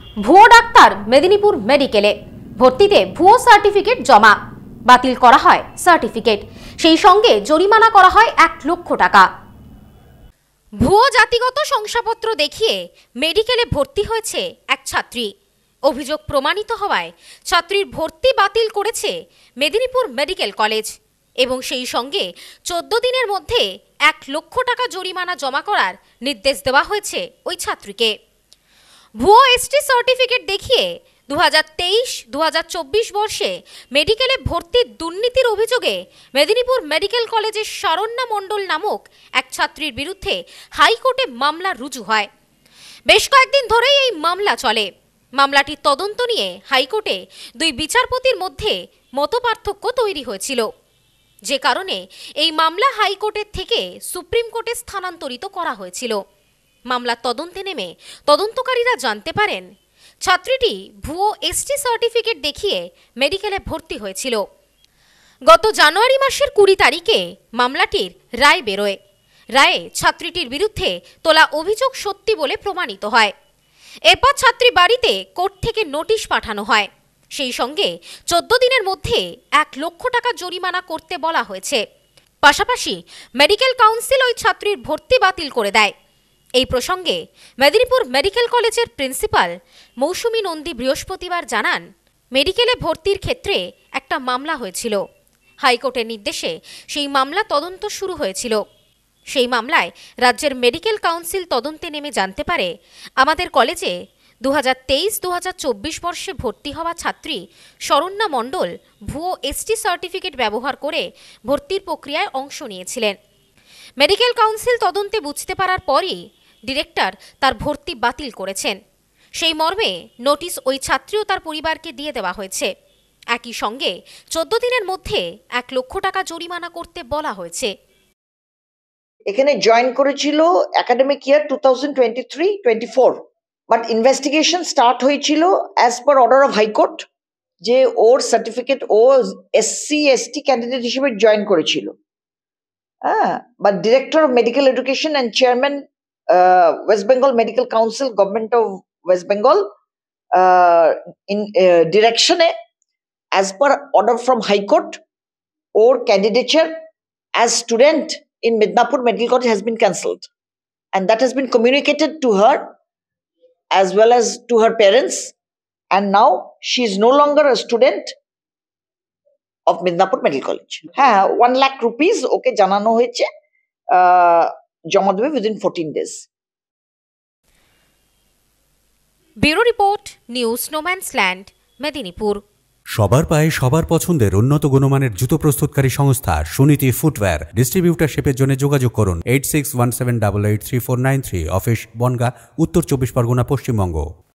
ভুয়ো ডাক্তার মেদিনীপুর মেডিকেলে ভর্তিতে ভুয়ো সার্টিফিকেট জমা, বাতিল করা হয় সার্টিফিকেট, সেই সঙ্গে জরিমানা করা হয় 1 লক্ষ টাকা। ভুয়ো জাতিগত শংসাপত্র দেখিয়ে মেডিকেলে ভর্তি হয়েছে এক ছাত্রী। অভিযোগ প্রমাণিত হওয়ায় ছাত্রীর ভর্তি বাতিল করেছে মেদিনীপুর মেডিকেল কলেজ এবং সেই সঙ্গে 14 দিনের মধ্যে 1 লক্ষ টাকা জরিমানা জমা করার নির্দেশ দেওয়া হয়েছে ওই ছাত্রীকে। ভুয়ো এসটি সার্টিফিকেট দেখিয়ে 2023-2024 বর্ষে মেডিকেলে ভর্তির দুর্নীতির অভিযোগে মেদিনীপুর মেডিকেল কলেজের শরণ্যা মণ্ডল নামক এক ছাত্রীর বিরুদ্ধে হাইকোর্টে মামলা রুজু হয়। বেশ কয়েকদিন ধরেই এই মামলা চলে। মামলাটির তদন্ত নিয়ে হাইকোর্টে 2 বিচারপতির মধ্যে মতপার্থক্য তৈরি হয়েছিল, যে কারণে এই মামলা হাইকোর্টের থেকে সুপ্রিম কোর্টে স্থানান্তরিত করা হয়েছিল। মামলার তদন্তে নেমে তদন্তকারীরা জানতে পারেন ছাত্রীটি ভুয়ো এসটি সার্টিফিকেট দেখিয়ে মেডিকেলে ভর্তি হয়েছিল। গত জানুয়ারি মাসের 20 তারিখে মামলাটির রায় বেরোয়। রায়ে ছাত্রীটির বিরুদ্ধে তোলা অভিযোগ সত্যি বলে প্রমাণিত হয়। এরপর ছাত্রী বাড়িতে কোর্ট থেকে নোটিশ পাঠানো হয়, সেই সঙ্গে 14 দিনের মধ্যে 1 লক্ষ টাকা জরিমানা করতে বলা হয়েছে। পাশাপাশি মেডিকেল কাউন্সিল ওই ছাত্রীর ভর্তি বাতিল করে দেয়। এই প্রসঙ্গে মেদিনীপুর মেডিকেল কলেজের প্রিন্সিপাল মৌসুমী নন্দী বৃহস্পতিবার জানান, মেডিকেলে ভর্তির ক্ষেত্রে একটা মামলা হয়েছিল। হাইকোর্টের নির্দেশে সেই মামলা তদন্ত শুরু হয়েছিল। সেই মামলায় রাজ্যের মেডিকেল কাউন্সিল তদন্তে নেমে জানতে পারে আমাদের কলেজে 2023-2024 বর্ষে ভর্তি হওয়া ছাত্রী শরণ্যা মণ্ডল ভুয়ো এসটি সার্টিফিকেট ব্যবহার করে ভর্তির প্রক্রিয়ায় অংশ নিয়েছিলেন। মেডিকেল কাউন্সিল তদন্তে বুঝতে পারার পরই ডিরেক্টর তার ভর্তি বাতিল করেছেন। সেই মর্মে নোটিশ ওই ছাত্রী ও তার পরিবারকে দিয়ে দেওয়া হয়েছে। একই সঙ্গে 14 দিনের মধ্যে 1 লক্ষ টাকা জরিমানা করতে বলা হয়েছে। এখানে জয়েন করেছিল academic year 2023-24, but investigation start হয়েছিল as per order of high court যে ওর সার্টিফিকেট ও SC/ST ক্যান্ডিডেট হিসেবে জয়েন করেছিল। But director of medical education and chairman West Bengal medical council, government of West Bengal ডিরেকশনে as per order from high court ওর candidature as student in Midnapur Medical College has been cancelled, and that has been communicated to her as well as to her parents, and now she is no longer a student of Midnapur Medical College. 1 lakh rupees okay janano hoyeche, jama debe within 14 days. Bureau Report, News Nomansland, Medinipur. সবার পায়ে সবার পছন্দের উন্নত গুণমানের জুতো প্রস্তুতকারী সংস্থা Suniti footwear. ডিস্ট্রিবিউটারশিপের জন্য যোগাযোগ করুন 8617883493, অফিস বনগাঁ, উত্তর 24 পরগনা, পশ্চিমবঙ্গ।